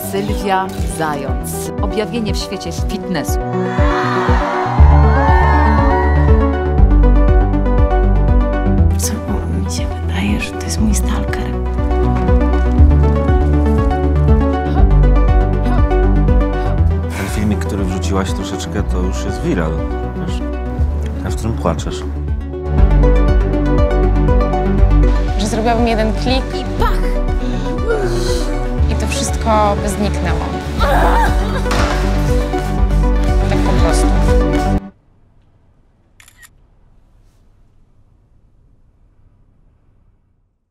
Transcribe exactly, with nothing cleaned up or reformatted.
Sylwia Zając. Objawienie w świecie fitnessu. Co mi się wydaje, że to jest mój stalker. Ten filmik, który wrzuciłaś troszeczkę, to już jest viral, wiesz? A w którym płaczesz. Że zrobiłabym jeden klik i pach! I to wszystko by zniknęło. Tak po prostu.